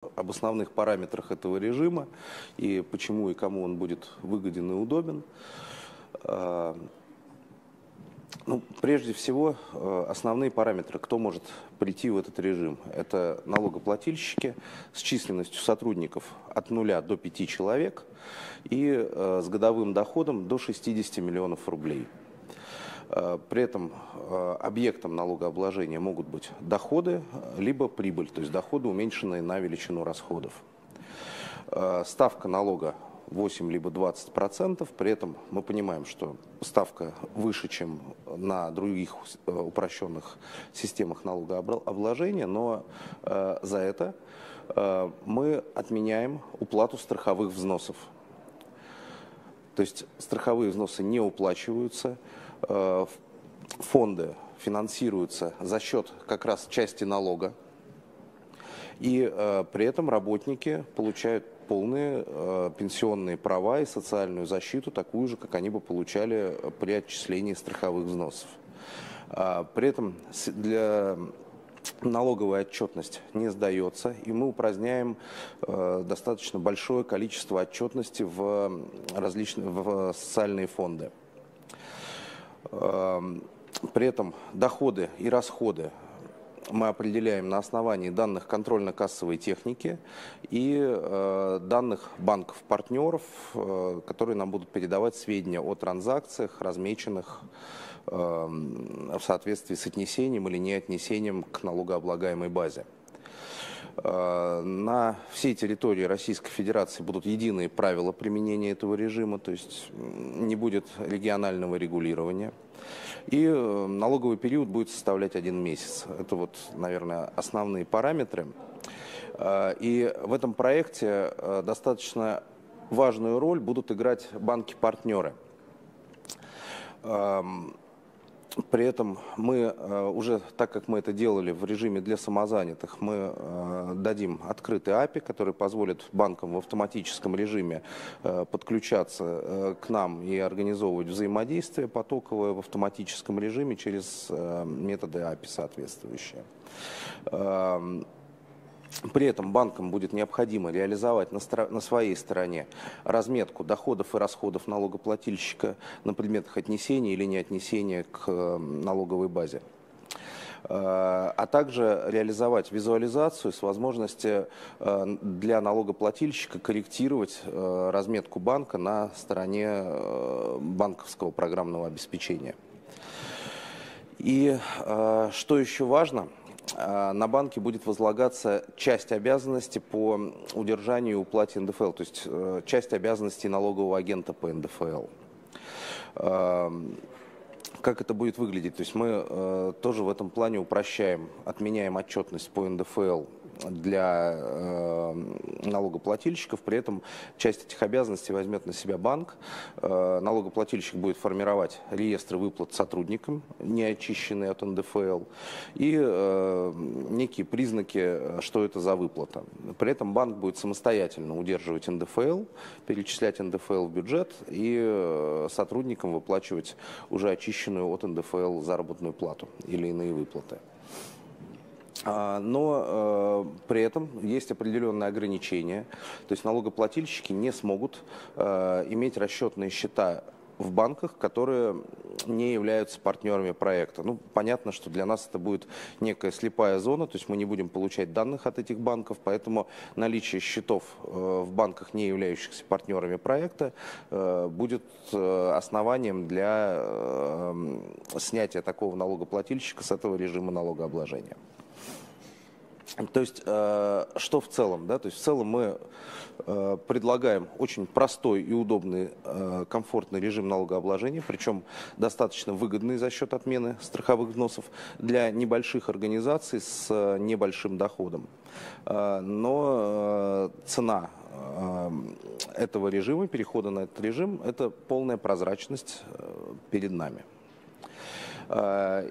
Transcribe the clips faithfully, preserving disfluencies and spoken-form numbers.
об основных параметрах этого режима и почему и кому он будет выгоден и удобен. Ну, прежде всего, основные параметры, кто может прийти в этот режим. Это налогоплательщики с численностью сотрудников от нуля до пяти человек и с годовым доходом до шестидесяти миллионов рублей. При этом объектом налогообложения могут быть доходы, либо прибыль, то есть доходы, уменьшенные на величину расходов. Ставка налога восемь либо двадцать процентов, при этом мы понимаем, что ставка выше, чем на других упрощенных системах налогообложения, но э, за это э, мы отменяем уплату страховых взносов. То есть страховые взносы не уплачиваются, э, фонды финансируются за счет как раз части налога, и э, при этом работники получают полные э, пенсионные права и социальную защиту, такую же, как они бы получали при отчислении страховых взносов. А, при этом для налоговая отчетность не сдается, и мы упраздняем э, достаточно большое количество отчетности в различные в социальные фонды. Э, при этом доходы и расходы мы определяем на основании данных контрольно-кассовой техники и э, данных банков-партнеров, э, которые нам будут передавать сведения о транзакциях, размеченных э, в соответствии с отнесением или неотнесением к налогооблагаемой базе. Э, на всей территории Российской Федерации будут единые правила применения этого режима, то есть не будет регионального регулирования. И налоговый период будет составлять один месяц. Это вот, наверное, основные параметры. И в этом проекте достаточно важную роль будут играть банки-партнеры. При этом мы уже, так как мы это делали в режиме для самозанятых, мы дадим открытый эй пи ай, который позволит банкам в автоматическом режиме подключаться к нам и организовывать взаимодействие потоковое в автоматическом режиме через методы эй пи ай соответствующие. При этом банкам будет необходимо реализовать на, на своей стороне разметку доходов и расходов налогоплательщика на предметах отнесения или неотнесения к налоговой базе, а также реализовать визуализацию с возможностью для налогоплательщика корректировать разметку банка на стороне банковского программного обеспечения. И что еще важно? На банке будет возлагаться часть обязанностей по удержанию и уплате эн дэ эф эл, то есть часть обязанностей налогового агента по эн дэ эф эл. Как это будет выглядеть? То есть мы тоже в этом плане упрощаем, отменяем отчетность по эн дэ эф эл для э, налогоплательщиков, при этом часть этих обязанностей возьмет на себя банк. Э, налогоплательщик будет формировать реестры выплат сотрудникам, не очищенные от эн дэ эф эл, и э, некие признаки, что это за выплата. При этом банк будет самостоятельно удерживать эн дэ эф эл, перечислять эн дэ эф эл в бюджет и э, сотрудникам выплачивать уже очищенную от эн дэ эф эл заработную плату или иные выплаты. Но э, при этом есть определенные ограничения, то есть налогоплательщики не смогут э, иметь расчетные счета в банках, которые не являются партнерами проекта. Ну, понятно, что для нас это будет некая слепая зона, то есть мы не будем получать данных от этих банков, поэтому наличие счетов э, в банках, не являющихся партнерами проекта, э, будет э, основанием для э, снятия такого налогоплательщика с этого режима налогообложения. То есть, э, что в целом? Да? То есть, в целом мы э, предлагаем очень простой и удобный, э, комфортный режим налогообложения, причем достаточно выгодный за счет отмены страховых взносов для небольших организаций с э, небольшим доходом. Э, но э, цена э, этого режима, перехода на этот режим, это полная прозрачность э, перед нами. Э,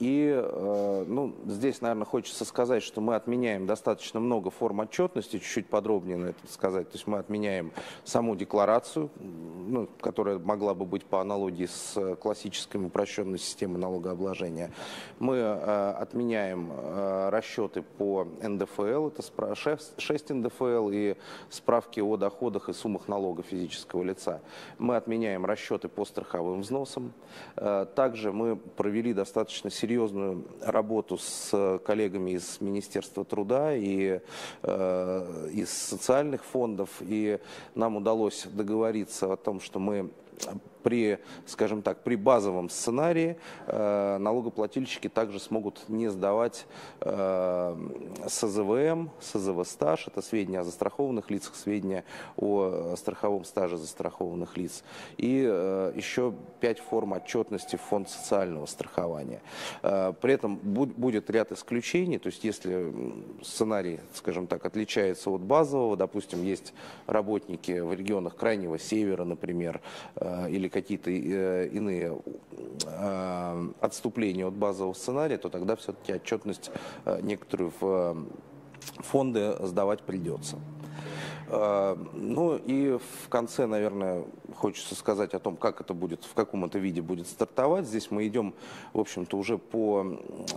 И ну, здесь, наверное, хочется сказать, что мы отменяем достаточно много форм отчетности, чуть-чуть подробнее на это сказать. То есть мы отменяем саму декларацию, ну, которая могла бы быть по аналогии с классической упрощенной системой налогообложения. Мы отменяем расчеты по эн дэ эф эл, это шесть эн дэ эф эл и справки о доходах и суммах налога физического лица. Мы отменяем расчеты по страховым взносам. Также мы провели достаточно серьезную работу с коллегами из Министерства труда и э, из социальных фондов, и нам удалось договориться о том, что мы при, скажем так, при базовом сценарии э, налогоплательщики также смогут не сдавать э, эс зэ вэ эм, эс зэ вэ стаж, это сведения о застрахованных лицах, сведения о страховом стаже застрахованных лиц, и э, еще пять форм отчетности в фонд социального страхования. Э, при этом буд, будет ряд исключений, то есть если сценарий, скажем так, отличается от базового, допустим, есть работники в регионах Крайнего Севера, например, э, или какие-то э, иные э, отступления от базового сценария, то тогда все-таки отчетность э, некоторую в э, фонды сдавать придется. Э, ну и в конце, наверное, хочется сказать о том, как это будет, в каком это виде будет стартовать. Здесь мы идем, в общем-то, уже по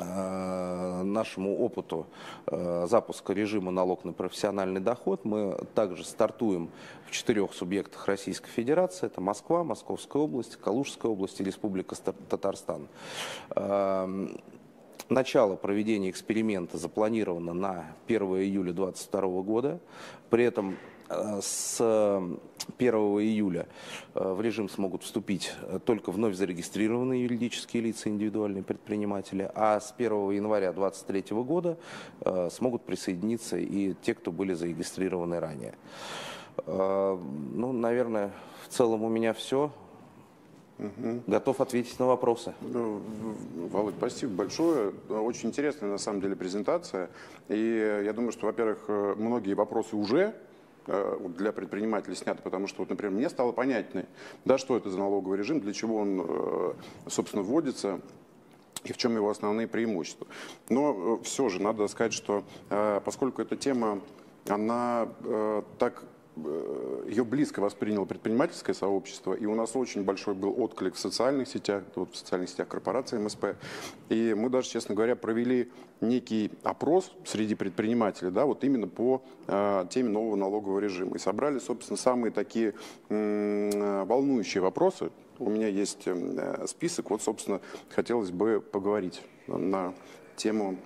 э, нашему опыту э, запуска режима налог на профессиональный доход. Мы также стартуем в четырех субъектах Российской Федерации. Это Москва, Московская область, Калужская область и Республика Татарстан. Э, Начало проведения эксперимента запланировано на первое июля две тысячи двадцать второго года. При этом с первого июля в режим смогут вступить только вновь зарегистрированные юридические лица, индивидуальные предприниматели, а с первого января две тысячи двадцать третьего года смогут присоединиться и те, кто были зарегистрированы ранее. Ну, наверное, в целом у меня все. Угу. Готов ответить на вопросы. Ну, Володь, спасибо большое. Очень интересная на самом деле презентация. И я думаю, что, во-первых, многие вопросы уже для предпринимателей сняты, потому что, вот, например, мне стало понятнее, да, что это за налоговый режим, для чего он, собственно, вводится и в чем его основные преимущества. Но все же надо сказать, что поскольку эта тема, она так... ее близко восприняло предпринимательское сообщество, и у нас очень большой был отклик в социальных сетях, вот в социальных сетях корпорации эм эс пэ. И мы даже, честно говоря, провели некий опрос среди предпринимателей, да, вот именно по э, теме нового налогового режима. И собрали, собственно, самые такие э, волнующие вопросы. У меня есть э, список, вот, собственно, хотелось бы поговорить на тему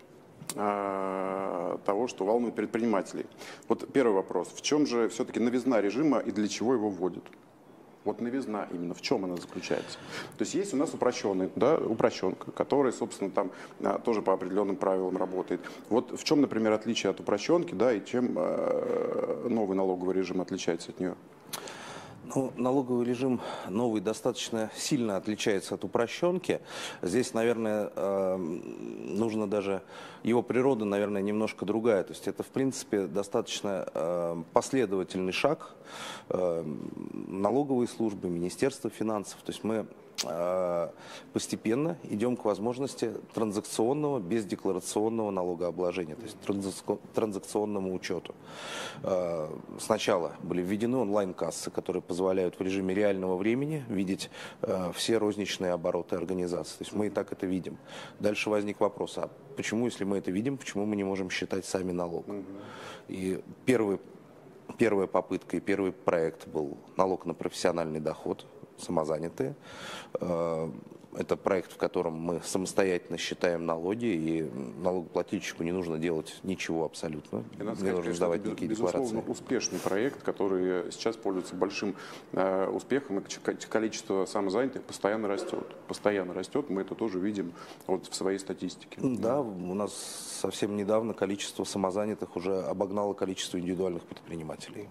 того, что волнует предпринимателей. Вот первый вопрос. В чем же все-таки новизна режима и для чего его вводят? Вот новизна именно, в чем она заключается? То есть есть у нас упрощенный, да, упрощенка, которая, собственно, там тоже по определенным правилам работает. Вот в чем, например, отличие от упрощенки, да, и чем новый налоговый режим отличается от нее? Ну, налоговый режим новый достаточно сильно отличается от упрощенки. Здесь, наверное, нужно даже... Его природа, наверное, немножко другая. То есть это, в принципе, достаточно последовательный шаг налоговой службы, Министерства финансов. То есть мы постепенно идем к возможности транзакционного, бездекларационного налогообложения, то есть транзакционному учету. Сначала были введены онлайн-кассы, которые позволяют в режиме реального времени видеть все розничные обороты организации. То есть мы и так это видим. Дальше возник вопрос, а почему, если мы это видим, почему мы не можем считать сами налог? И первый, первая попытка и первый проект был налог на профессиональный доход, самозанятые. Это проект, в котором мы самостоятельно считаем налоги, и налогоплательщику не нужно делать ничего абсолютно. И надо не сказать, нужно сдавать без, никакие безусловно, декларации. Успешный проект, который сейчас пользуется большим э, успехом, и количество самозанятых постоянно растет. Постоянно растет, мы это тоже видим вот в своей статистике. Да, у нас совсем недавно количество самозанятых уже обогнало количество индивидуальных предпринимателей.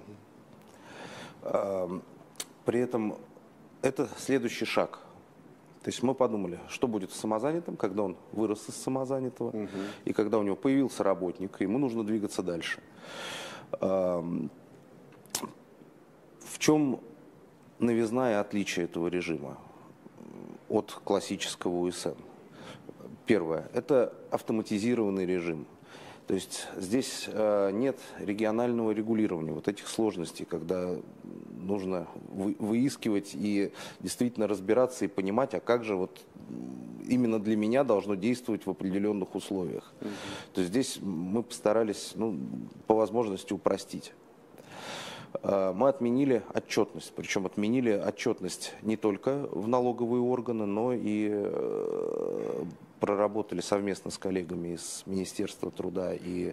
При этом это следующий шаг. То есть мы подумали, что будет с самозанятым, когда он вырос из самозанятого, угу. и когда у него появился работник, ему нужно двигаться дальше. В чем новизна и отличие этого режима от классического у эс эн? Первое – это автоматизированный режим. То есть здесь э, нет регионального регулирования, вот этих сложностей, когда нужно вы, выискивать и действительно разбираться и понимать, а как же вот именно для меня должно действовать в определенных условиях. Mm-hmm. То есть здесь мы постарались, ну, по возможности упростить. Мы отменили отчетность, причем отменили отчетность не только в налоговые органы, но и проработали совместно с коллегами из Министерства труда и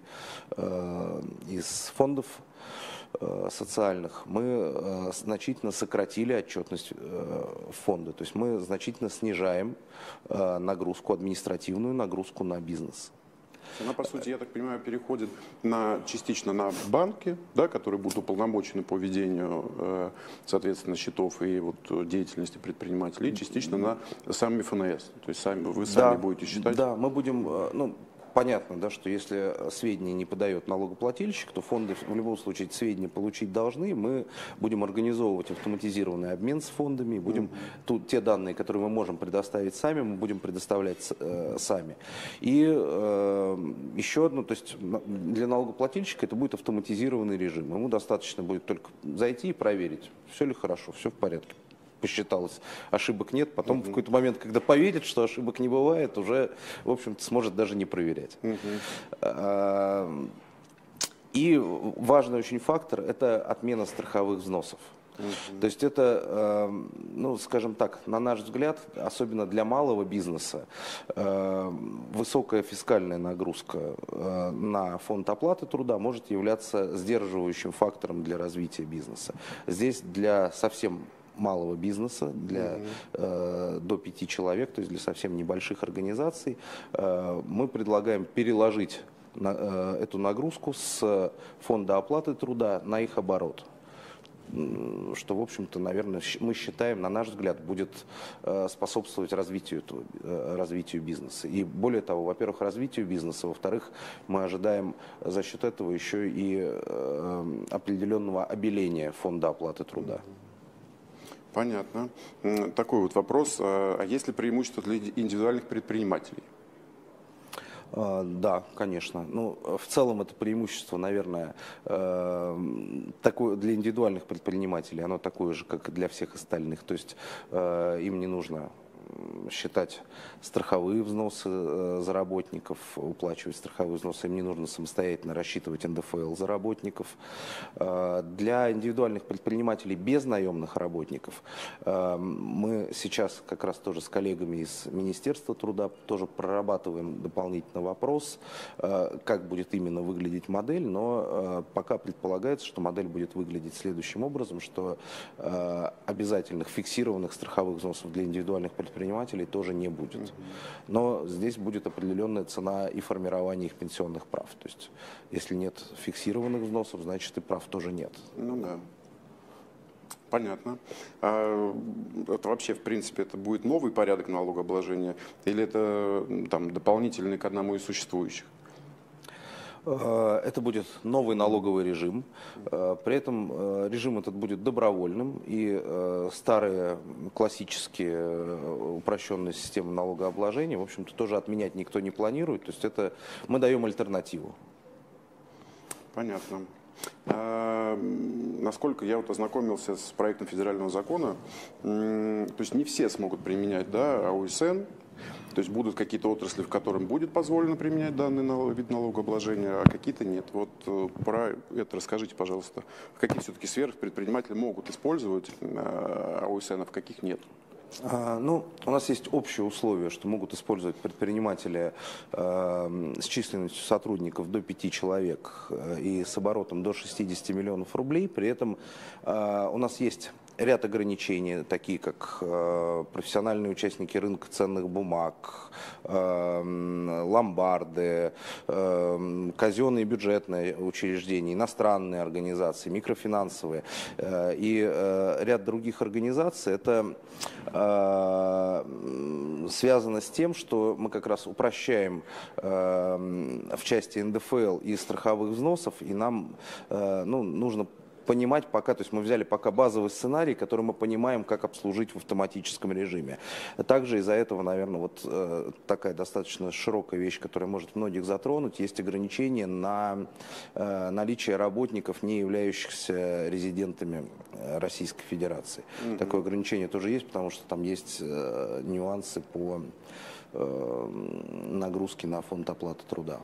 из фондов социальных. Мы значительно сократили отчетность фонда, то есть мы значительно снижаем нагрузку, административную нагрузку на бизнес. Она, по сути, я так понимаю, переходит на, частично на банки, да, которые будут уполномочены по ведению, соответственно, счетов и вот деятельности предпринимателей, и частично на сами эф эн эс. То есть сами, вы сами да, будете считать? Да, мы будем, ну, понятно, да, что если сведения не подает налогоплательщик, то фонды в любом случае эти сведения получить должны. Мы будем организовывать автоматизированный обмен с фондами, будем mm-hmm. тут те данные, которые мы можем предоставить сами, мы будем предоставлять э, сами. И э, еще одно, то есть для налогоплательщика это будет автоматизированный режим. Ему достаточно будет только зайти и проверить, все ли хорошо, все в порядке. Посчиталось, ошибок нет, потом uh-huh. в какой-то момент, когда поверит, что ошибок не бывает, уже, в общем-то, сможет даже не проверять. Uh-huh. И важный очень фактор – это отмена страховых взносов. Uh-huh. То есть это, ну, скажем так, на наш взгляд, особенно для малого бизнеса, высокая фискальная нагрузка на фонд оплаты труда может являться сдерживающим фактором для развития бизнеса. Здесь для совсем малого бизнеса, для, mm-hmm. э, до пяти человек, то есть для совсем небольших организаций, э, мы предлагаем переложить на, э, эту нагрузку с фонда оплаты труда на их оборот. Что, в общем-то, наверное, мы считаем, на наш взгляд, будет э, способствовать развитию, э, развитию бизнеса. И более того, во-первых, развитию бизнеса, во-вторых, мы ожидаем за счет этого еще и э, определенного обеления фонда оплаты труда. Mm-hmm. Понятно. Такой вот вопрос. А есть ли преимущество для индивидуальных предпринимателей? Да, конечно. Ну, в целом это преимущество, наверное, такое для индивидуальных предпринимателей, оно такое же, как и для всех остальных. То есть им не нужно считать страховые взносы за работников, уплачивать страховые взносы, им не нужно самостоятельно рассчитывать эн дэ эф эл за работников. Для индивидуальных предпринимателей без наемных работников мы сейчас как раз тоже с коллегами из Министерства труда тоже прорабатываем дополнительно вопрос, как будет именно выглядеть модель, но пока предполагается, что модель будет выглядеть следующим образом, что обязательных фиксированных страховых взносов для индивидуальных предпринимателей предпринимателей тоже не будет. Но здесь будет определенная цена и формирование их пенсионных прав. То есть, если нет фиксированных взносов, значит и прав тоже нет. Ну да. Понятно. А это вообще, в принципе, это будет новый порядок налогообложения или это там дополнительный к одному из существующих? Это будет новый налоговый режим, при этом режим этот будет добровольным, и старые классические упрощенные системы налогообложения, в общем-то, тоже отменять никто не планирует, то есть это мы даем альтернативу. Понятно. А, насколько я вот ознакомился с проектом федерального закона, то есть не все смогут применять, да, а о эс эн. То есть будут какие-то отрасли, в которых будет позволено применять данный вид налогообложения, а какие-то нет. Вот про это расскажите, пожалуйста. В каких все-таки сферах предприниматели могут использовать о эс эн, а в каких нет? А, ну, у нас есть общее условие, что могут использовать предприниматели э, с численностью сотрудников до пяти человек э, и с оборотом до шестидесяти миллионов рублей. При этом э, у нас есть ряд ограничений, такие как э, профессиональные участники рынка ценных бумаг, э, ломбарды, э, казенные бюджетные учреждения, иностранные организации, микрофинансовые э, и э, ряд других организаций. Это э, связано с тем, что мы как раз упрощаем э, в части эн дэ эф эл и страховых взносов, и нам э, ну, нужно понимать пока, то есть мы взяли пока базовый сценарий, который мы понимаем, как обслужить в автоматическом режиме. Также из-за этого, наверное, вот э, такая достаточно широкая вещь, которая может многих затронуть, есть ограничения на э, наличие работников, не являющихся резидентами Российской Федерации. Mm-hmm. Такое ограничение тоже есть, потому что там есть э, нюансы по э, нагрузке на фонд оплаты труда.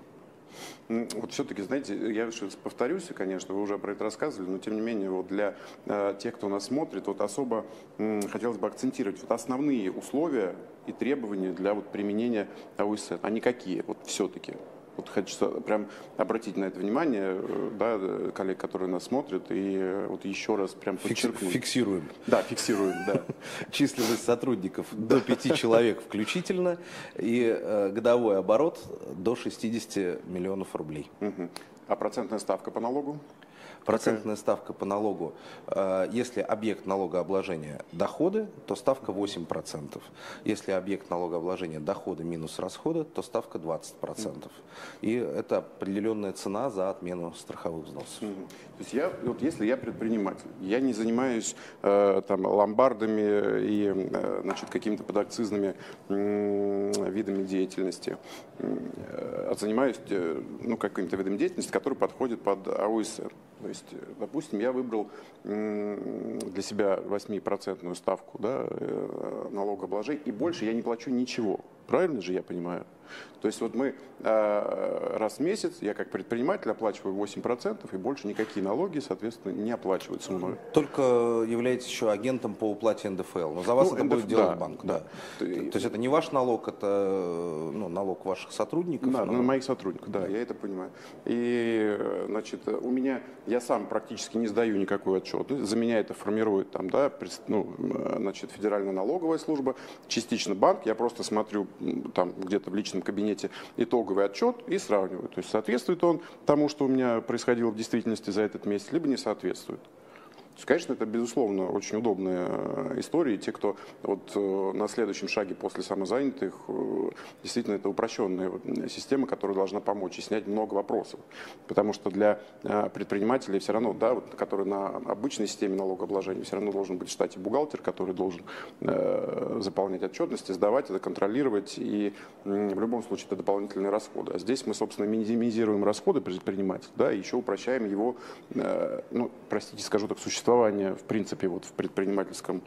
Вот все-таки, знаете, я повторюсь, конечно, вы уже про это рассказывали, но тем не менее, вот для э, тех, кто нас смотрит, вот особо м, хотелось бы акцентировать вот основные условия и требования для вот применения АОС. Они какие? Вот все-таки. Вот хочу прям обратить на это внимание, да, коллег, которые нас смотрят, и вот еще раз прям подчеркнуть. Фиксируем. Да, фиксируем, да. Численность сотрудников до пяти человек включительно и э, годовой оборот до шестидесяти миллионов рублей. Угу. А процентная ставка по налогу? Процентная ставка по налогу, э, если объект налогообложения доходы, то ставка восемь процентов. Если объект налогообложения доходы минус расходы, то ставка двадцать процентов. И это определенная цена за отмену страховых взносов. Mm-hmm. То есть я, вот если я предприниматель, я не занимаюсь э, там, ломбардами и э, значит, какими-то подакцизными э, видами деятельности, э, а занимаюсь э, ну, каким-то видом деятельности, который подходит под АОС. То есть, допустим, я выбрал для себя восьмипроцентную ставку, да, налогообложения, и больше я не плачу ничего. Правильно же я понимаю? То есть вот мы э, раз в месяц, я как предприниматель оплачиваю восемь процентов, и больше никакие налоги, соответственно, не оплачиваются мной. Только являетесь еще агентом по уплате эн дэ эф эл, но за вас ну, это эн дэ эф, будет делать да, банк. Да. Да. То, то есть это не ваш налог, это ну, налог ваших сотрудников? Да, но... на моих сотрудников, да, да, я это понимаю. И, значит, у меня, я сам практически не сдаю никакой отчет. За меня это формирует там, да, ну, значит, Федеральная налоговая служба, частично банк, я просто смотрю там где-то в личном кабинете итоговый отчет и сравниваю. То есть соответствует он тому, что у меня происходило в действительности за этот месяц, либо не соответствует. То есть, конечно, это, безусловно, очень удобная история. И те, кто вот на следующем шаге после самозанятых, действительно, это упрощенная система, которая должна помочь и снять много вопросов. Потому что для предпринимателей все равно, да, вот, который на обычной системе налогообложения, все равно должен быть в штате бухгалтер, который должен э, заполнять отчетности, сдавать это, контролировать. И э, в любом случае это дополнительные расходы. А здесь мы, собственно, минимизируем расходы предпринимателя, да, и еще упрощаем его, э, ну, простите, скажу так, существование в принципе вот в предпринимательском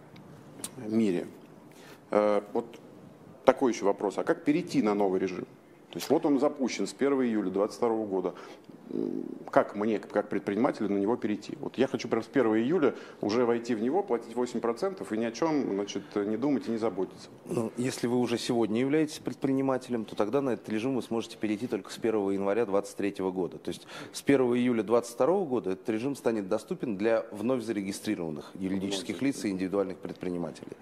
мире. Вот такой еще вопрос. А как перейти на новый режим? То есть вот он запущен с первого июля две тысячи двадцать второго года. Как мне, как предпринимателю, на него перейти? Вот я хочу прям с первого июля уже войти в него, платить восемь процентов и ни о чем, значит, не думать и не заботиться. Ну, если вы уже сегодня являетесь предпринимателем, то тогда на этот режим вы сможете перейти только с первого января две тысячи двадцать третьего года. То есть с первого июля две тысячи двадцать второго года этот режим станет доступен для вновь зарегистрированных юридических лиц и индивидуальных предпринимателей.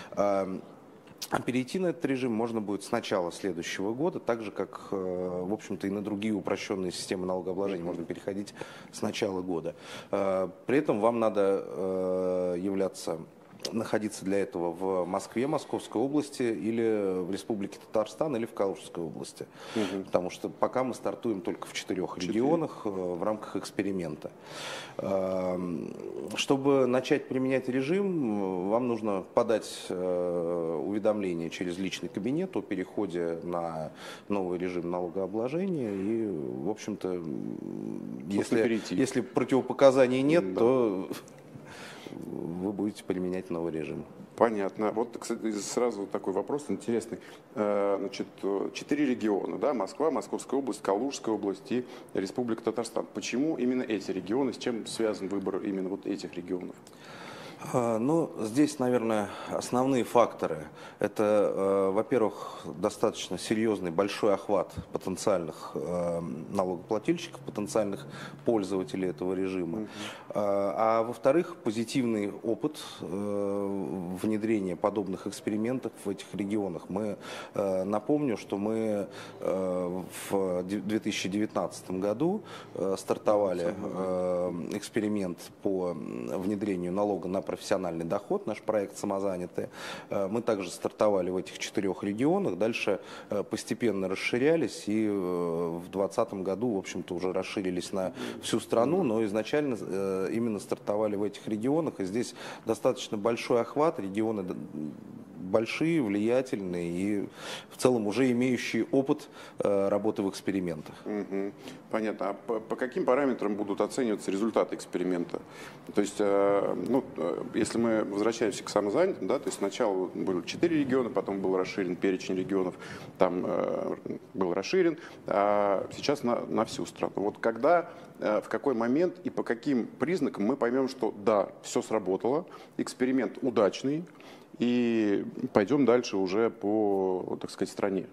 А перейти на этот режим можно будет с начала следующего года, так же, как, в общем-то, и на другие упрощенные системы налогообложения можно переходить с начала года. При этом вам надо являться, находиться для этого в Москве, Московской области, или в Республике Татарстан, или в Калужской области. Угу. Потому что пока мы стартуем только в четырех регионах в рамках эксперимента. Чтобы начать применять режим, вам нужно подать уведомление через личный кабинет о переходе на новый режим налогообложения. И, в общем-то, если, если противопоказаний нет, да. то вы будете применять новый режим. Понятно. Вот, кстати, сразу такой вопрос интересный. Значит, четыре региона, да, Москва, Московская область, Калужская область и Республика Татарстан. Почему именно эти регионы, с чем связан выбор именно вот этих регионов? Ну, здесь, наверное, основные факторы. Это, во-первых, достаточно серьезный, большой охват потенциальных налогоплательщиков, потенциальных пользователей этого режима. Mm-hmm. А во-вторых, позитивный опыт внедрения подобных экспериментов в этих регионах. Мы, напомню, что мы в две тысячи девятнадцатом году стартовали эксперимент по внедрению налога на профессиональный доход, наш проект «Самозанятые». Мы также стартовали в этих четырех регионах, дальше постепенно расширялись и в двадцатом году, в общем-то, уже расширились на всю страну, но изначально именно стартовали в этих регионах, и здесь достаточно большой охват, регионы большие, влиятельные и в целом уже имеющие опыт э, работы в экспериментах. Угу. Понятно. А по, по каким параметрам будут оцениваться результаты эксперимента? То есть, э, ну, если мы возвращаемся к самозанятым, да, то есть сначала было четыре региона, потом был расширен перечень регионов, там э, был расширен, а сейчас на, на всю страну. Вот когда, э, в какой момент и по каким признакам мы поймем, что да, все сработало, эксперимент удачный, и пойдем дальше уже по, так сказать, стране?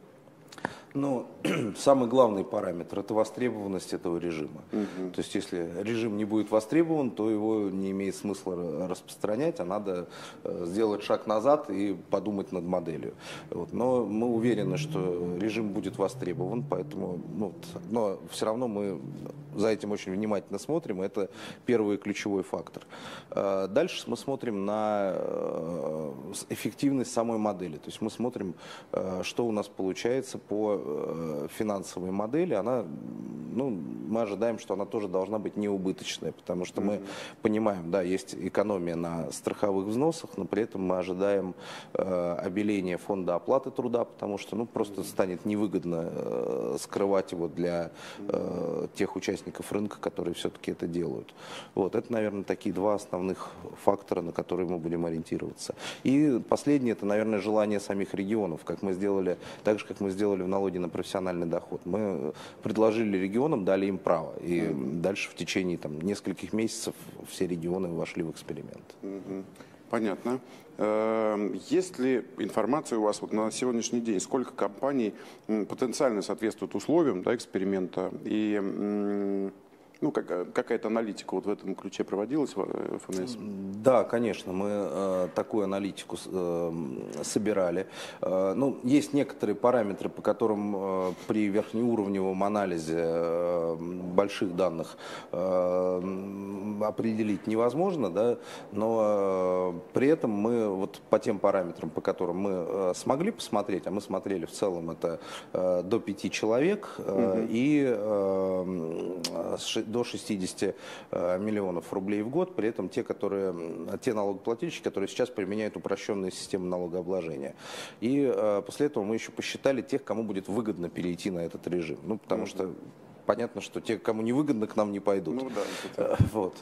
Ну, самый главный параметр – это востребованность этого режима. Угу. То есть, если режим не будет востребован, то его не имеет смысла распространять, а надо сделать шаг назад и подумать над моделью. Вот. Но мы уверены, что режим будет востребован, поэтому, ну, но все равно мы за этим очень внимательно смотрим, и это первый ключевой фактор. Дальше мы смотрим на эффективность самой модели, то есть мы смотрим, что у нас получается по финансовой модели. Она, ну, мы ожидаем, что она тоже должна быть неубыточная, потому что мы понимаем, да, есть экономия на страховых взносах, но при этом мы ожидаем э, обеления фонда оплаты труда, потому что, ну, просто станет невыгодно э, скрывать его для э, тех участников рынка, которые все-таки это делают. Вот, это, наверное, такие два основных фактора, на которые мы будем ориентироваться. И последнее, это, наверное, желание самих регионов, как мы сделали, так же, как мы сделали в налоге на профессиональный доход. Мы предложили регионам, дали им право. И mm-hmm. дальше в течение там, нескольких месяцев все регионы вошли в эксперимент. Mm-hmm. Понятно. Есть ли информация у вас вот на сегодняшний день, сколько компаний потенциально соответствуют условиям, да, эксперимента? И ну, как, какая-то аналитика вот в этом ключе проводилась в эф эн эс? Да, конечно, мы э, такую аналитику э, собирали. Э, ну, есть некоторые параметры, по которым э, при верхнеуровневом анализе э, больших данных э, определить невозможно, да, но э, при этом мы вот по тем параметрам, по которым мы э, смогли посмотреть, а мы смотрели в целом это э, до пяти человек э, угу. и э, до шестидесяти миллионов рублей в год, при этом те, которые, те налогоплательщики, которые сейчас применяют упрощенные системы налогообложения. И э, после этого мы еще посчитали тех, кому будет выгодно перейти на этот режим. Ну, потому mm-hmm. что понятно, что те, кому невыгодно, к нам не пойдут. Ну, да, вот.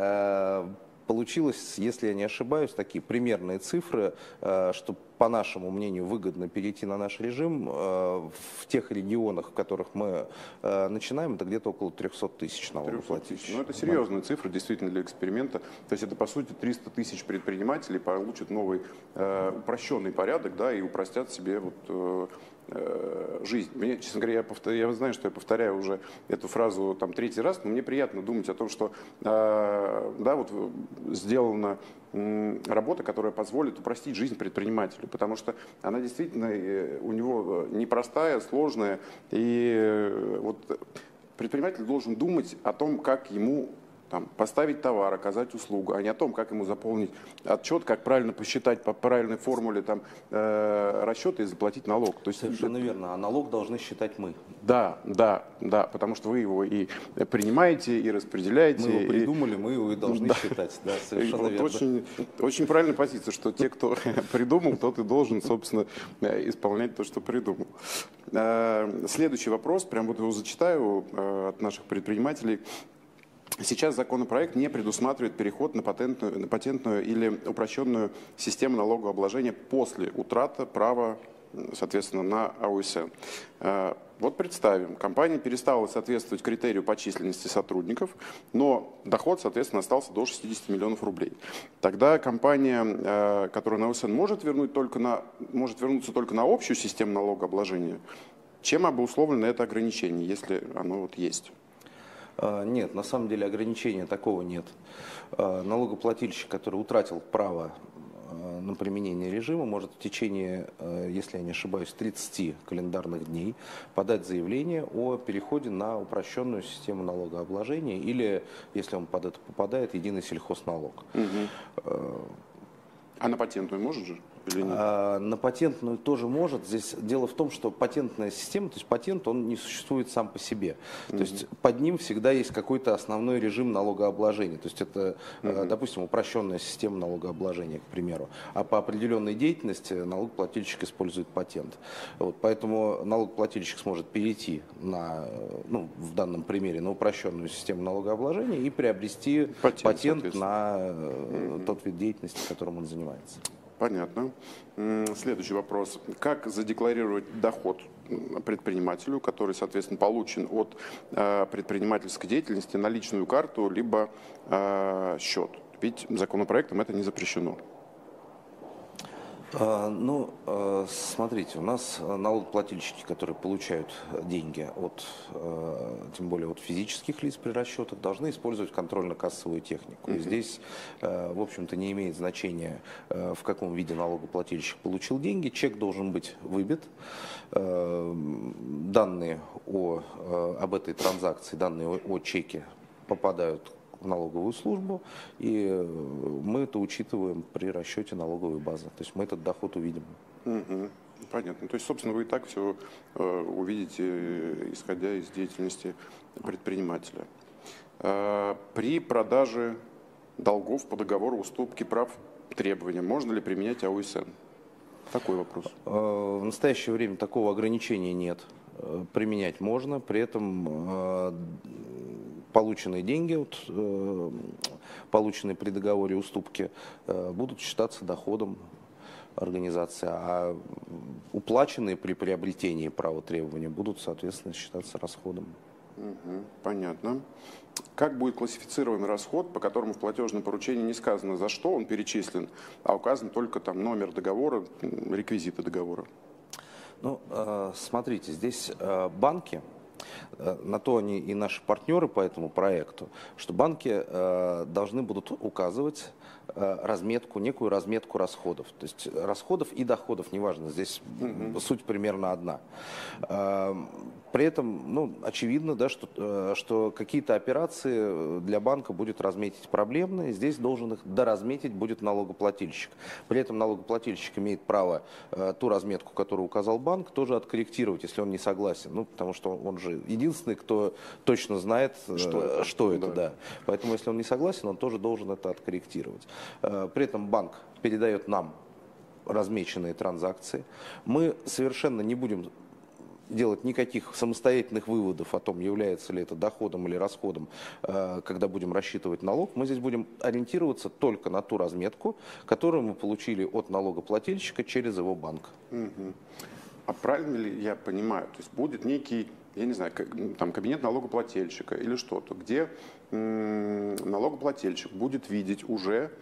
Получилось, если я не ошибаюсь, такие примерные цифры, что, по нашему мнению, выгодно перейти на наш режим. В тех регионах, в которых мы начинаем, это где-то около трехсот тысяч налогоплательщиков. Ну, это серьезная цифра, действительно, для эксперимента. То есть это, по сути, триста тысяч предпринимателей получат новый э, упрощенный порядок, да, и упростят себе вот, э, жизнь. Мне, честно говоря, я, повтор... я знаю, что я повторяю уже эту фразу там третий раз, но мне приятно думать о том, что э, да, вот сделана э, работа, которая позволит упростить жизнь предпринимателю, потому что она действительно э, у него непростая, сложная, и э, вот предприниматель должен думать о том, как ему там, поставить товар, оказать услугу, а не о том, как ему заполнить отчет, как правильно посчитать по правильной формуле там, э, расчеты и заплатить налог. То есть, совершенно это... верно, а налог должны считать мы. Да, да, да, потому что вы его и принимаете, и распределяете. Мы его и... придумали, мы его и должны да. считать. Да, совершенно вот верно. Очень, очень правильная позиция, что те, кто придумал, тот и должен, собственно, исполнять то, что придумал. Следующий вопрос, прям вот его зачитаю от наших предпринимателей. Сейчас законопроект не предусматривает переход на патентную, на патентную или упрощенную систему налогообложения после утраты права, соответственно, на а о эс эн. Вот представим, компания перестала соответствовать критерию по численности сотрудников, но доход, соответственно, остался до шестидесяти миллионов рублей. Тогда компания, которая на а о эс эн может, вернуть только на, может вернуться только на общую систему налогообложения. Чем обусловлено это ограничение, если оно вот есть? Нет, на самом деле ограничения такого нет. Налогоплательщик, который утратил право э, на применение режима может в течение, э, если я не ошибаюсь, тридцати календарных дней подать заявление о переходе на упрощенную систему налогообложения или, если он под это попадает, единый сельхозналог. Угу. А на патентную может же? Или нет? А, на патентную тоже может. Здесь дело в том, что патентная система, то есть патент, он не существует сам по себе. Mm-hmm. То есть под ним всегда есть какой-то основной режим налогообложения. То есть это, mm-hmm. допустим, упрощенная система налогообложения, к примеру. А по определенной деятельности налогоплательщик использует патент. Вот, поэтому налогоплательщик сможет перейти на, ну, в данном примере, на упрощенную систему налогообложения и приобрести патент, патент на mm-hmm. тот вид деятельности, которым он занимается. Понятно. Следующий вопрос. Как задекларировать доход предпринимателю, который, соответственно, получен от э, предпринимательской деятельности на личную карту, либо э, счет? Ведь законопроектом это не запрещено. А, ну, а, смотрите, у нас налогоплательщики, которые получают деньги от, а, тем более от физических лиц при расчетах, должны использовать контрольно-кассовую технику. Mm-hmm. И здесь, а, в общем-то, не имеет значения, а, в каком виде налогоплательщик получил деньги. Чек должен быть выбит. А, данные о, а, об этой транзакции, данные о, о чеке попадают в налоговую службу, и мы это учитываем при расчете налоговой базы. То есть мы этот доход увидим. Угу. Понятно. То есть, собственно, вы и так все э, увидите, исходя из деятельности предпринимателя. Э, при продаже долгов по договору уступки прав требования можно ли применять АОСН? Такой вопрос. Э, в настоящее время такого ограничения нет. Э, применять можно, при этом э, полученные деньги, вот, э, полученные при договоре уступки, э, будут считаться доходом организации, а уплаченные при приобретении права требования будут, соответственно, считаться расходом. Угу, понятно. Как будет классифицирован расход, по которому в платежном поручении не сказано, за что он перечислен, а указан только там номер договора, реквизиты договора? Ну, э, смотрите, здесь э, банки, на то они и наши партнеры по этому проекту, что банки э, должны будут указывать э, разметку, некую разметку расходов. То есть расходов и доходов, неважно, здесь mm-hmm. суть примерно одна. Э, при этом, ну, очевидно, да, что, э, что какие-то операции для банка будет разметить проблемные, здесь должен их доразметить будет налогоплательщик. При этом налогоплательщик имеет право э, ту разметку, которую указал банк, тоже откорректировать, если он не согласен. Ну, потому что он же единственный, кто точно знает, что это, что это да. Да. Поэтому, если он не согласен, он тоже должен это откорректировать. При этом банк передает нам размеченные транзакции. Мы совершенно не будем делать никаких самостоятельных выводов о том, является ли это доходом или расходом, когда будем рассчитывать налог. Мы здесь будем ориентироваться только на ту разметку, которую мы получили от налогоплательщика через его банк. Угу. А правильно ли я понимаю, то есть будет некий, я не знаю, там кабинет налогоплательщика или что-то, где м- налогоплательщик будет видеть уже,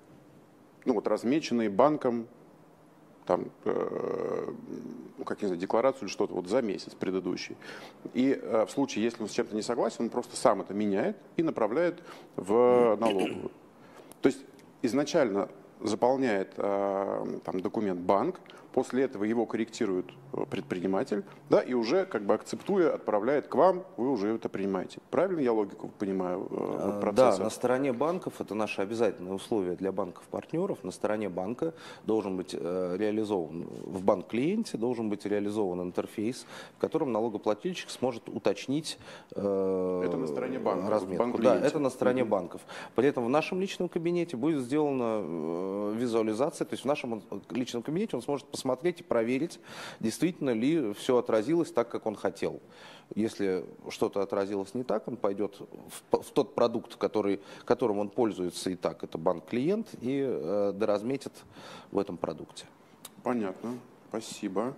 ну вот, размеченные банком, там, э, ну, как не знаю, декларацию или что-то вот за месяц предыдущий. И э, в случае, если он с чем-то не согласен, он просто сам это меняет и направляет в налоговую. То есть изначально заполняет э, там, документ банк, после этого его корректирует предприниматель, да, и уже как бы акцептуя, отправляет к вам, вы уже это принимаете. Правильно я логику понимаю э, процесса? Да, на стороне банков, это наше обязательное условие для банков-партнеров, на стороне банка должен быть э, реализован, в банк-клиенте должен быть реализован интерфейс, в котором налогоплательщик сможет уточнить э, это на стороне банка, разметку. Да, это на стороне mm-hmm. банков. При этом в нашем личном кабинете будет сделана э, визуализация, то есть в нашем личном кабинете он сможет посмотреть, смотреть и проверить, действительно ли все отразилось так, как он хотел. Если что-то отразилось не так, он пойдет в, в тот продукт, который, которым он пользуется и так, это банк-клиент, и э, доразметит в этом продукте. Понятно, спасибо.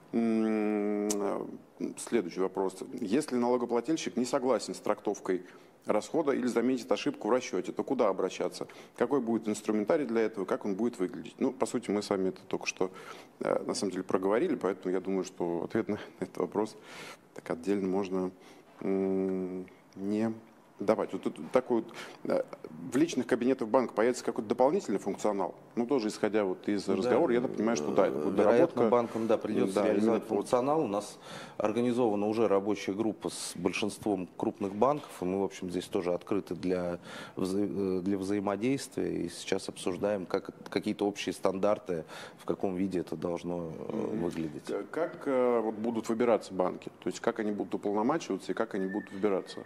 Следующий вопрос. Если налогоплательщик не согласен с трактовкой расхода или заметит ошибку в расчете, то куда обращаться? Какой будет инструментарий для этого, как он будет выглядеть? Ну, по сути, мы с вами это только что, на самом деле, проговорили, поэтому я думаю, что ответ на этот вопрос так отдельно можно не давать. Вот тут такой вот, э, в личных кабинетах банка появится какой-то дополнительный функционал. Ну, тоже исходя вот из разговора, я так понимаю, что да, это будет вероятно, доработка. банкам, да, придется Да, реализовать именно под- функционал. У нас организована уже рабочая группа с большинством крупных банков, и мы, в общем, здесь тоже открыты для, вза- для взаимодействия. И сейчас обсуждаем, как, какие-то общие стандарты, в каком виде это должно э, выглядеть. К- Как э, вот будут выбираться банки? То есть как они будут уполномачиваться и как они будут выбираться?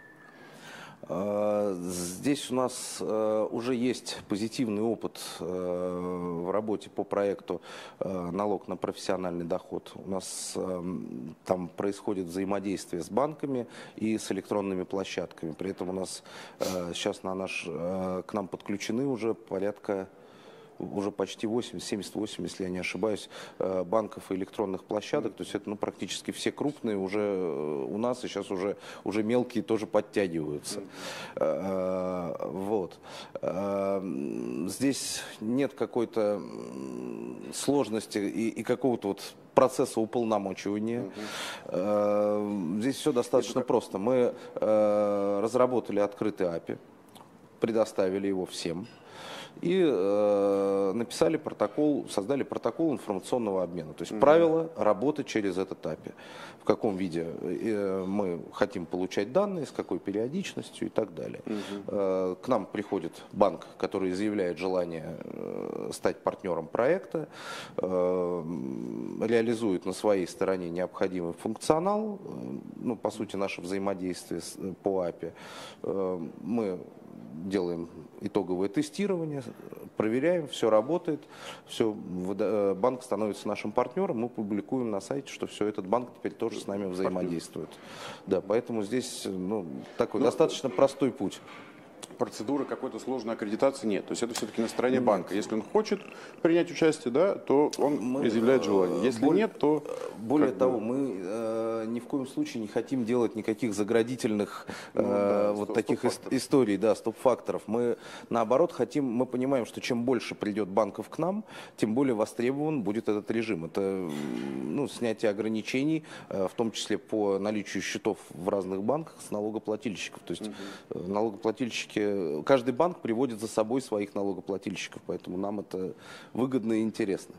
Э, Здесь у нас э, уже есть позитивный опыт э, в работе по проекту э, «Налог на профессиональный доход». У нас э, там происходит взаимодействие с банками и с электронными площадками. При этом у нас э, сейчас на наш, э, к нам подключены уже порядка уже почти восемьдесят, семьдесят восемь, если я не ошибаюсь, э, банков и электронных площадок. То есть это ну, практически все крупные уже э, у нас, и сейчас уже, уже мелкие тоже подтягиваются. Э, Вот. Э, Здесь нет какой-то м, сложности и, и какого-то вот процесса уполномочивания. Э, Здесь все достаточно просто. Мы э, разработали открытый эй пи ай, предоставили его всем. И э, написали протокол, создали протокол информационного обмена. То есть mm-hmm. правила работы через этот эй пи ай. В каком виде э, мы хотим получать данные, с какой периодичностью и так далее. Mm-hmm. Э, к нам приходит банк, который заявляет желание э, стать партнером проекта, э, реализует на своей стороне необходимый функционал, э, ну, по сути, наше взаимодействие с, по эй пи ай. Э, мы делаем итоговое тестирование, проверяем, все работает, все, банк становится нашим партнером, мы публикуем на сайте, что все, этот банк теперь тоже с нами взаимодействует. Да, поэтому здесь ну, такой Но достаточно простой путь. Процедуры какой-то сложной аккредитации нет. То есть это все-таки на стороне банка. Если он хочет принять участие, да, то он мы, изъявляет желание. Если более, нет, то... Более того, бы... мы э, ни в коем случае не хотим делать никаких заградительных э, ну, да, вот стоп, таких стоп историй, да, стоп-факторов. Мы, наоборот, хотим, мы понимаем, что чем больше придет банков к нам, тем более востребован будет этот режим. Это ну, снятие ограничений, э, в том числе по наличию счетов в разных банках с налогоплательщиков. То есть угу. налогоплательщики каждый банк приводит за собой своих налогоплательщиков, поэтому нам это выгодно и интересно.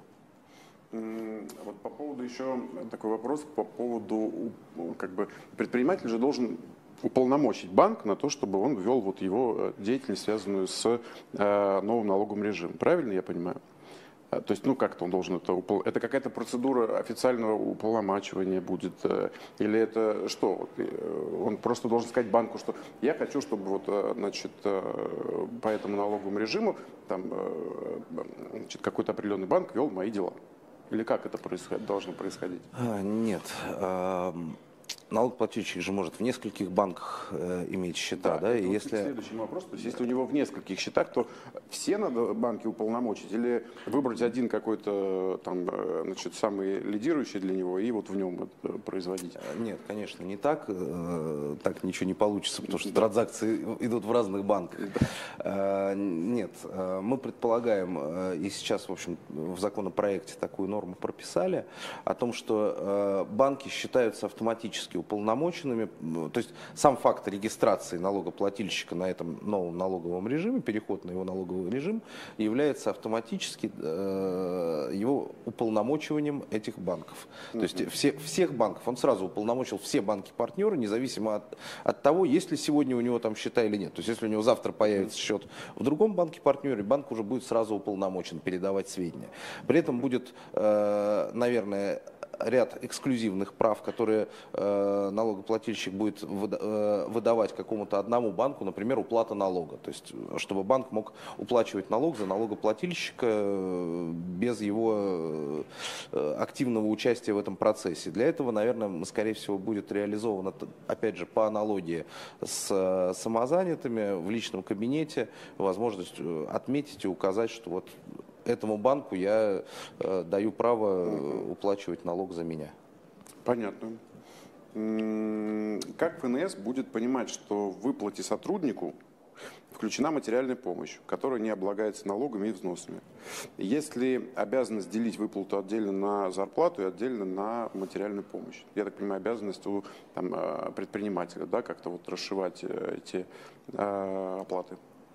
Вот по поводу еще такой вопрос, по поводу, как бы, предприниматель же должен уполномочить банк на то, чтобы он ввел вот его деятельность, связанную с э, новым налоговым режимом. Правильно я понимаю? То есть, ну, как-то он должен это... Упол... Это какая-то процедура официального уполномачивания будет? Или это что? Он просто должен сказать банку, что я хочу, чтобы вот, значит, по этому налоговому режиму там, значит, какой-то определенный банк вел мои дела? Или как это происходит, должно происходить? А, нет. А... Налогоплательщик же может в нескольких банках э, иметь счета, да? да и вот если... Следующий вопрос, то есть если у него в нескольких счетах, то все надо банки уполномочить или выбрать один какой-то там, значит, самый лидирующий для него и вот в нем это производить? Нет, конечно, не так. Так ничего не получится, потому что транзакции идут в разных банках. Нет, мы предполагаем, и сейчас, в общем, в законопроекте такую норму прописали, о том, что банки считаются автоматически уполномоченными, то есть сам факт регистрации налогоплательщика на этом новом налоговом режиме, переход на его налоговый режим, является автоматически э, его уполномочиванием этих банков. Mm-hmm. То есть все, всех банков, он сразу уполномочил все банки-партнеры, независимо от, от того, есть ли сегодня у него там счета или нет. То есть если у него завтра появится счет в другом банке-партнере, банк уже будет сразу уполномочен передавать сведения. При этом будет, э, наверное, ряд эксклюзивных прав, которые э, налогоплательщик будет выда э, выдавать какому-то одному банку, например, уплата налога. То есть, чтобы банк мог уплачивать налог за налогоплательщика э, без его э, активного участия в этом процессе. Для этого, наверное, скорее всего, будет реализовано, опять же, по аналогии с э, самозанятыми в личном кабинете, возможность отметить и указать, что вот этому банку я э, даю право угу. уплачивать налог за меня. Понятно. Как ФНС будет понимать, что в выплате сотруднику включена материальная помощь, которая не облагается налогами и взносами. Есть ли обязанность делить выплату отдельно на зарплату и отдельно на материальную помощь? Я так понимаю, обязанность у там, предпринимателя, да, как-то вот расшивать эти э, оплаты?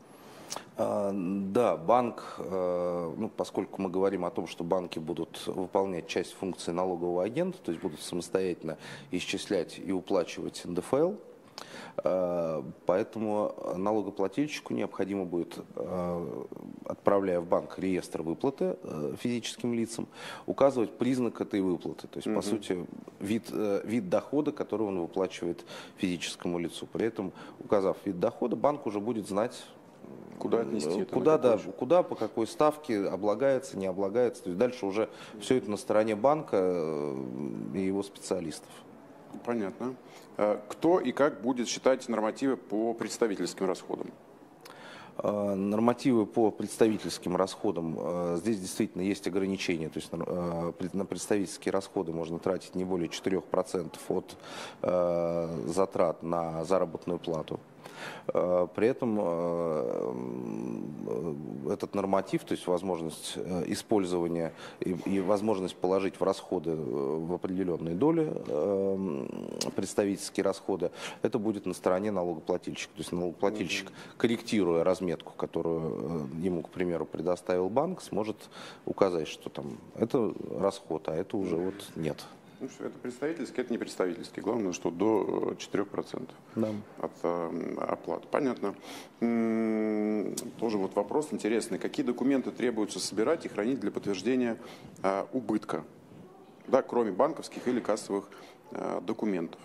Да, банк, ну, поскольку мы говорим о том, что банки будут выполнять часть функций налогового агента, то есть будут самостоятельно исчислять и уплачивать эн дэ эф эл, поэтому налогоплательщику необходимо будет, отправляя в банк реестр выплаты физическим лицам, указывать признак этой выплаты, то есть, по сути, вид, вид дохода, который он выплачивает физическому лицу. При этом, указав вид дохода, банк уже будет знать, куда отнести это? Куда, да, куда, по какой ставке облагается, не облагается. То есть дальше уже все это на стороне банка и его специалистов. Понятно. Кто и как будет считать нормативы по представительским расходам? Нормативы по представительским расходам, здесь действительно есть ограничения, то есть на представительские расходы можно тратить не более четырёх процентов от затрат на заработную плату. При этом этот норматив, то есть возможность использования и, и возможность положить в расходы в определенные доли представительские расходы, это будет на стороне налогоплательщика. То есть налогоплательщик, корректируя разметку, которую ему, к примеру, предоставил банк, сможет указать, что там это расход, а это уже вот нет. Ну, что это представительский, это не представительский. Главное, что до четырёх процентов да. от э, оплаты. Понятно. М-м, тоже вот вопрос интересный. Какие документы требуется собирать и хранить для подтверждения э, убытка, да, кроме банковских или кассовых э, документов?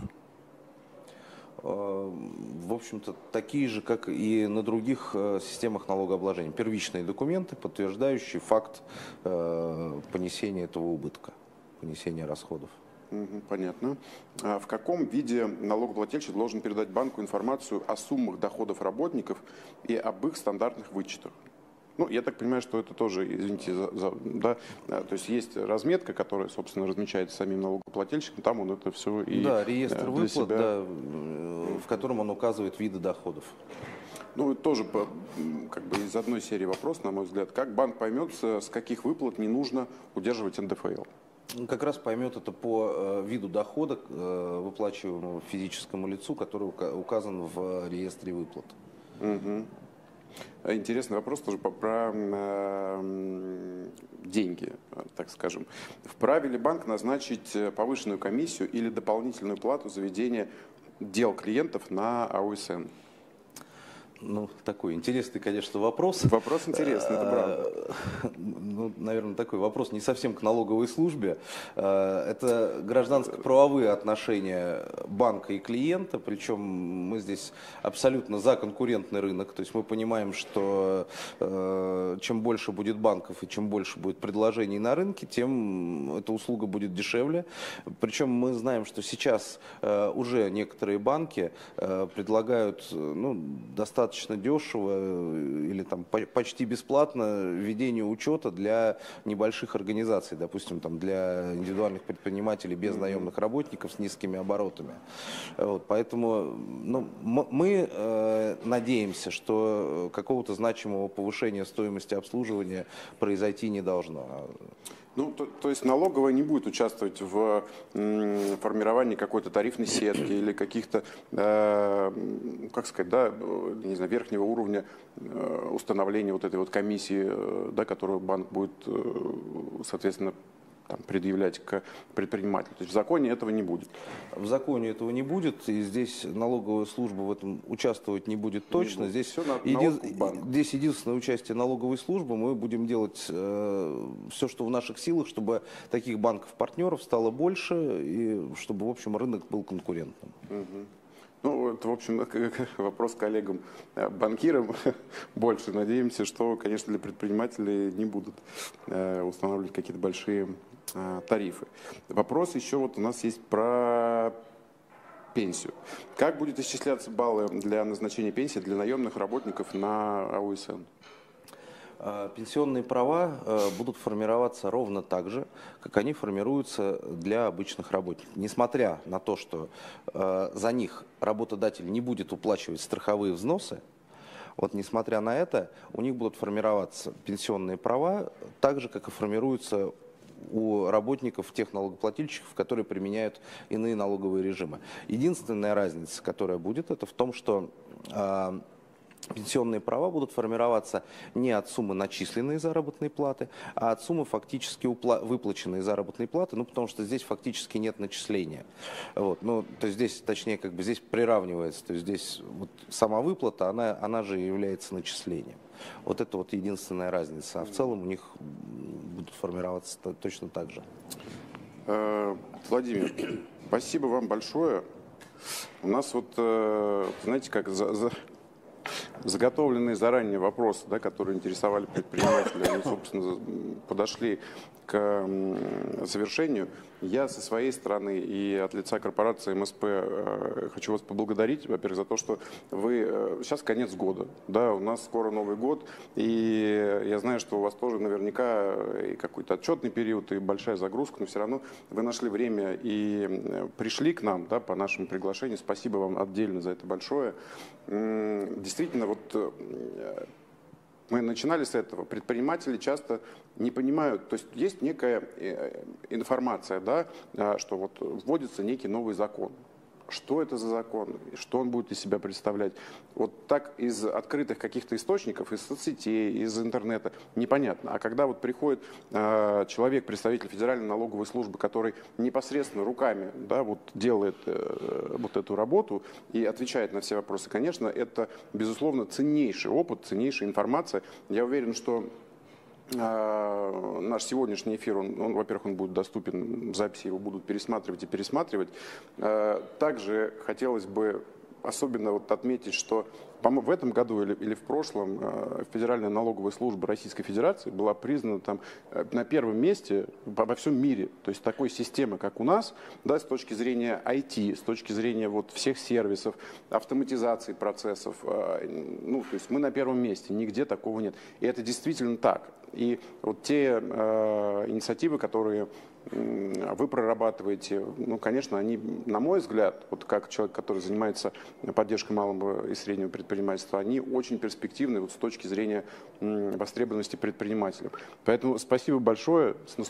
В общем-то, такие же, как и на других системах налогообложения. Первичные документы, подтверждающие факт э, понесения этого убытка, понесения расходов. Понятно. А в каком виде налогоплательщик должен передать банку информацию о суммах доходов работников и об их стандартных вычетах? Ну, я так понимаю, что это тоже, извините, за, за, да, то есть есть разметка, которая, собственно, размечается самим налогоплательщиком, там он это все и да, реестр для выплат, себя... да, в котором он указывает виды доходов. Ну, тоже как бы из одной серии вопрос, на мой взгляд. Как банк поймет, с каких выплат не нужно удерживать эн дэ эф эл? Как раз поймет это по э, виду дохода, э, выплачиваемого физическому лицу, который ука указан в реестре выплат. Угу. Интересный вопрос тоже про, про э, деньги, так скажем. Вправе ли банк назначить повышенную комиссию или дополнительную плату за ведение дел клиентов на а о эс эн? Ну, такой интересный, конечно, вопрос. Вопрос интересный, это правда. Ну, наверное, такой вопрос не совсем к налоговой службе. Это гражданско-правовые отношения банка и клиента, причем мы здесь абсолютно за конкурентный рынок. То есть мы понимаем, что чем больше будет банков и чем больше будет предложений на рынке, тем эта услуга будет дешевле. Причем мы знаем, что сейчас уже некоторые банки предлагают, ну, достаточно достаточно дешево или там почти бесплатно ведение учета для небольших организаций, допустим, там для индивидуальных предпринимателей без наемных работников с низкими оборотами. Вот, поэтому ну, мы э, надеемся, что какого-то значимого повышения стоимости обслуживания произойти не должно. Ну, то, то есть налоговая не будет участвовать в м, формировании какой-то тарифной сетки или каких-то, э, как сказать, да, не знаю, верхнего уровня э, установления вот этой вот комиссии, э, да, которую банк будет, э, соответственно, там, предъявлять к предпринимателю. То есть в законе этого не будет. В законе этого не будет, и здесь налоговая служба в этом участвовать не будет точно. Не будет. Здесь, все на, еди... здесь единственное участие налоговой службы. Мы будем делать э, все, что в наших силах, чтобы таких банков-партнеров стало больше, и чтобы, в общем, рынок был конкурентным. Угу. Ну, это, в общем, вопрос коллегам-банкирам больше. Надеемся, что, конечно, для предпринимателей не будут э, устанавливать какие-то большие э, тарифы. Вопрос еще вот у нас есть про пенсию. Как будет исчисляться баллы для назначения пенсии для наемных работников на а о эс эн? Пенсионные права будут формироваться ровно так же, как они формируются для обычных работников. Несмотря на то, что за них работодатель не будет уплачивать страховые взносы, Вот несмотря на это, у них будут формироваться пенсионные права, так же, как и формируются у работников, тех налогоплательщиков, которые применяют иные налоговые режимы. Единственная разница, которая будет, это в том, что э, пенсионные права будут формироваться не от суммы начисленной заработной платы, а от суммы фактически упла- выплаченной заработной платы, ну, потому что здесь фактически нет начисления. Вот, ну, то есть здесь, точнее, как бы здесь приравнивается, то есть здесь вот сама выплата, она, она же является начислением. Вот это вот единственная разница, а в целом у них будут формироваться точно так же. Владимир, спасибо вам большое. У нас вот, знаете, как за, за, заготовленные заранее вопросы, да, которые интересовали предпринимателей, они, собственно, подошли к завершению. Я со своей стороны и от лица корпорации эм эс пэ хочу вас поблагодарить, во-первых, за то, что вы... Сейчас конец года, да, у нас скоро Новый год, и я знаю, что у вас тоже наверняка и какой-то отчетный период, и большая загрузка, но все равно вы нашли время и пришли к нам, да, по нашему приглашению. Спасибо вам отдельно за это большое. Действительно, вот... Мы начинали с этого. Предприниматели часто не понимают, то есть есть некая информация, да, что вот вводится некий новый закон. Что это за закон, что он будет из себя представлять. Вот так из открытых каких-то источников, из соцсетей, из интернета, непонятно. А когда вот приходит э, человек, представитель Федеральной налоговой службы, который непосредственно руками, да, вот делает э, вот эту работу и отвечает на все вопросы, конечно, это, безусловно, ценнейший опыт, ценнейшая информация. Я уверен, что наш сегодняшний эфир, он, он, во-первых, он будет доступен в записи, его будут пересматривать и пересматривать. Также хотелось бы особенно вот отметить, что в этом году или, или в прошлом Федеральная налоговая служба Российской Федерации была признана там на первом месте во всем мире. То есть такой системы, как у нас, да, с точки зрения ай ти, с точки зрения вот всех сервисов, автоматизации процессов, ну, то есть мы на первом месте, нигде такого нет. И это действительно так. И вот те э, инициативы, которые э, вы прорабатываете, ну, конечно, они, на мой взгляд, вот как человек, который занимается поддержкой малого и среднего предпринимательства, они очень перспективны вот с точки зрения э, востребованности предпринимателей. Поэтому спасибо большое. С